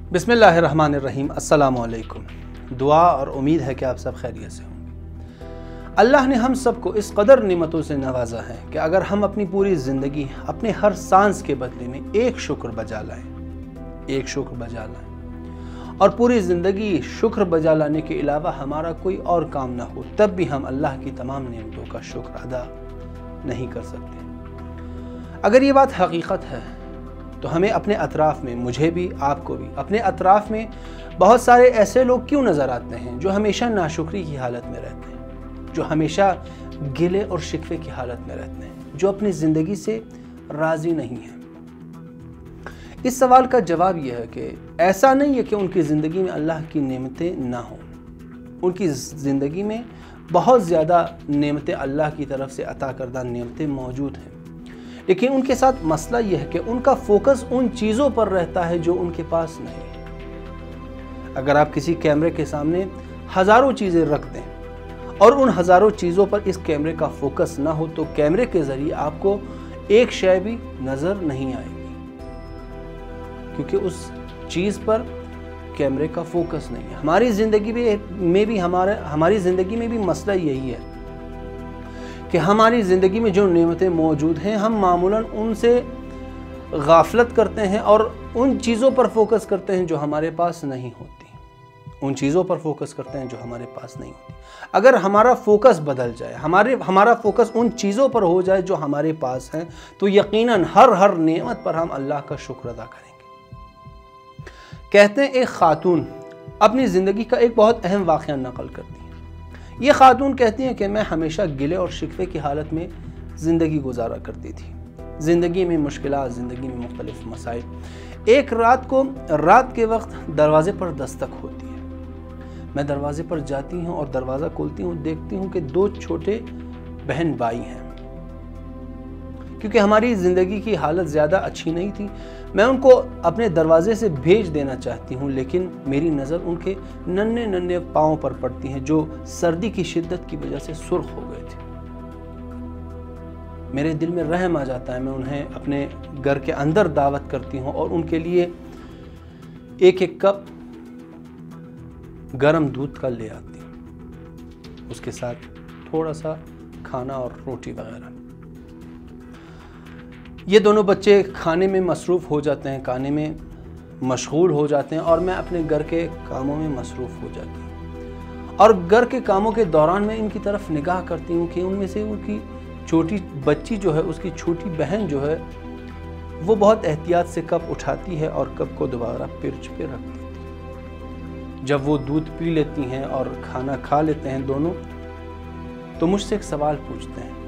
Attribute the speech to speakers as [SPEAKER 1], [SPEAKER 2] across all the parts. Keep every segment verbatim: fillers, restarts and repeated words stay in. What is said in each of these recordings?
[SPEAKER 1] बिस्मिल्लाहिर्रहमानिर्रहीम। अस्सलामु अलैकुम। दुआ और उम्मीद है कि आप सब खैरियत से होंगे। अल्लाह ने हम सबको इस कदर नेमतों से नवाजा है कि अगर हम अपनी पूरी ज़िंदगी अपने हर सांस के बदले में एक शुक्र बजा लाएं, एक शुक्र बजा लाएं और पूरी ज़िंदगी शुक्र बजा लाने के अलावा हमारा कोई और काम ना हो, तब भी हम अल्लाह की तमाम नेमतों का शुक्र अदा नहीं कर सकते। अगर ये बात हकीकत है तो हमें अपने अतराफ़ में, मुझे भी आपको भी, अपने अतराफ़ में बहुत सारे ऐसे लोग क्यों नज़र आते हैं जो हमेशा नाशुक्री की हालत में रहते हैं, जो हमेशा गिले और शिकवे की हालत में रहते हैं, जो अपनी ज़िंदगी से राज़ी नहीं हैं। इस सवाल का जवाब यह है कि ऐसा नहीं है कि उनकी ज़िंदगी में अल्लाह की नेमतें ना हों। उनकी ज़िंदगी में बहुत ज़्यादा नेमतें, अल्लाह की तरफ से अता करदा नेमतें मौजूद हैं, लेकिन उनके साथ मसला यह है कि उनका फोकस उन चीज़ों पर रहता है जो उनके पास नहीं है। अगर आप किसी कैमरे के सामने हज़ारों चीज़ें रख दें और उन हज़ारों चीज़ों पर इस कैमरे का फोकस ना हो तो कैमरे के ज़रिए आपको एक शय भी नज़र नहीं आएगी, क्योंकि उस चीज़ पर कैमरे का फोकस नहीं है। हमारी ज़िंदगी में भी हमारे हमारी ज़िंदगी में भी मसला यही है कि हमारी ज़िंदगी में जो नेमतें मौजूद हैं, हम मामूलन उनसे गाफलत करते हैं और उन चीज़ों पर फोकस करते हैं जो हमारे पास नहीं होती उन चीज़ों पर फोकस करते हैं जो हमारे पास नहीं होती। अगर हमारा फोकस बदल जाए, हमारे हमारा फोकस उन चीज़ों पर हो जाए जो हमारे पास हैं, तो यकीनन हर हर नेमत पर हम अल्लाह का शुक्र अदा करेंगे। कहते हैं एक खातून अपनी ज़िंदगी का एक बहुत अहम वाक़या नकल करती है। ये खातून कहती हैं कि मैं हमेशा गिले और शिकवे की हालत में ज़िंदगी गुजारा करती थी। ज़िंदगी में मुश्किलात, ज़िंदगी में मुख्तलिफ मसाइल। एक रात को रात के वक्त दरवाज़े पर दस्तक होती है। मैं दरवाज़े पर जाती हूँ और दरवाज़ा खोलती हूँ, देखती हूँ कि दो छोटे बहन भाई हैं। क्योंकि हमारी ज़िंदगी की हालत ज़्यादा अच्छी नहीं थी, मैं उनको अपने दरवाज़े से भेज देना चाहती हूँ, लेकिन मेरी नज़र उनके नन्हे नन्हे पाँव पर पड़ती हैं जो सर्दी की शिद्दत की वजह से सुर्ख हो गए थे। मेरे दिल में रहम आ जाता है। मैं उन्हें अपने घर के अंदर दावत करती हूँ और उनके लिए एक एक कप गरम दूध का ले आती हूँ, उसके साथ थोड़ा सा खाना और रोटी वगैरह। ये दोनों बच्चे खाने में मसरूफ़ हो जाते हैं, खाने में मशगूल हो जाते हैं और मैं अपने घर के कामों में मसरूफ़ हो जाती हूँ। और घर के कामों के दौरान मैं इनकी तरफ निगाह करती हूँ कि उनमें से उनकी छोटी बच्ची जो है, उसकी छोटी बहन जो है, वो बहुत एहतियात से कप उठाती है और कप को दोबारा पिर्च पे रख देती है। जब वो दूध पी लेती हैं और खाना खा लेते हैं दोनों, तो मुझसे एक सवाल पूछते हैं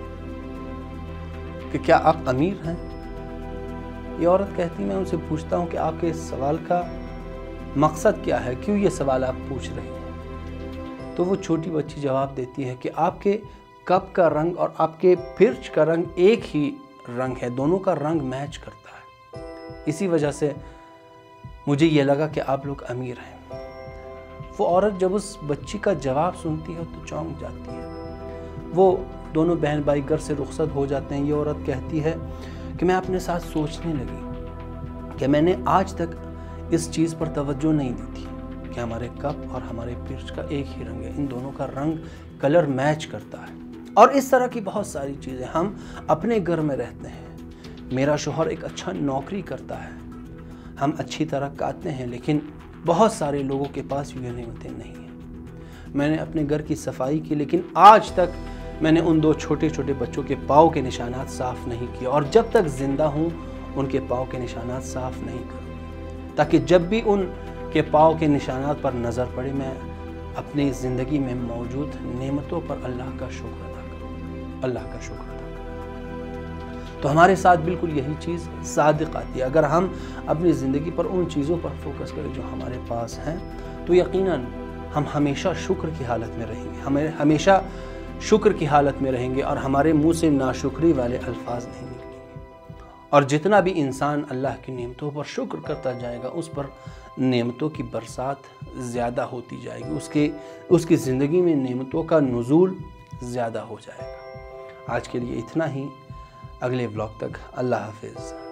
[SPEAKER 1] कि क्या आप अमीर हैं? ये औरत कहती, मैं उनसे पूछता हूँ कि आपके इस सवाल का मकसद क्या है, क्यों ये सवाल आप पूछ रही हैं? तो वो छोटी बच्ची जवाब देती है कि आपके कप का रंग और आपके पिर्च का रंग एक ही रंग है, दोनों का रंग मैच करता है, इसी वजह से मुझे ये लगा कि आप लोग अमीर हैं। वो औरत जब उस बच्ची का जवाब सुनती है तो चौंक जाती है। वो दोनों बहन भाई घर से रुखसत हो जाते हैं। ये औरत कहती है कि मैं अपने साथ सोचने लगी कि मैंने आज तक इस चीज़ पर तवज्जो नहीं दी थी कि हमारे कप और हमारे पिर्च का एक ही रंग है, इन दोनों का रंग कलर मैच करता है। और इस तरह की बहुत सारी चीज़ें। हम अपने घर में रहते हैं, मेरा शौहर एक अच्छा नौकरी करता है, हम अच्छी तरह काटते हैं, लेकिन बहुत सारे लोगों के पास ये नेमतें नहीं हैं। मैंने अपने घर की सफाई की, लेकिन आज तक मैंने उन दो छोटे छोटे बच्चों के पाँव के निशानात साफ़ नहीं किए, और जब तक ज़िंदा हूँ उनके पाँव के निशानात साफ़ नहीं करूँगी, ताकि जब भी उनके पाँव के निशानात पर नज़र पड़े मैं अपनी ज़िंदगी में मौजूद नेमतों पर अल्लाह का शुक्र अदा करूँ, अल्लाह का शुक्र अदा करूँ। तो हमारे साथ बिल्कुल यही चीज़ सादिक आती है। अगर हम अपनी ज़िंदगी पर उन चीज़ों पर फोकस करें जो हमारे पास हैं, तो यकीनन हम हमेशा शुक्र की हालत में रहेंगे, हमें हमेशा शुक्र की हालत में रहेंगे और हमारे मुंह से नाशुक्री वाले अल्फाज नहीं निकलेंगे। और जितना भी इंसान अल्लाह की नेमतों पर शुक्र करता जाएगा, उस पर नेमतों की बरसात ज़्यादा होती जाएगी, उसके उसकी ज़िंदगी में नेमतों का नुज़ूल ज़्यादा हो जाएगा। आज के लिए इतना ही। अगले व्लॉग तक अल्लाह हाफिज़।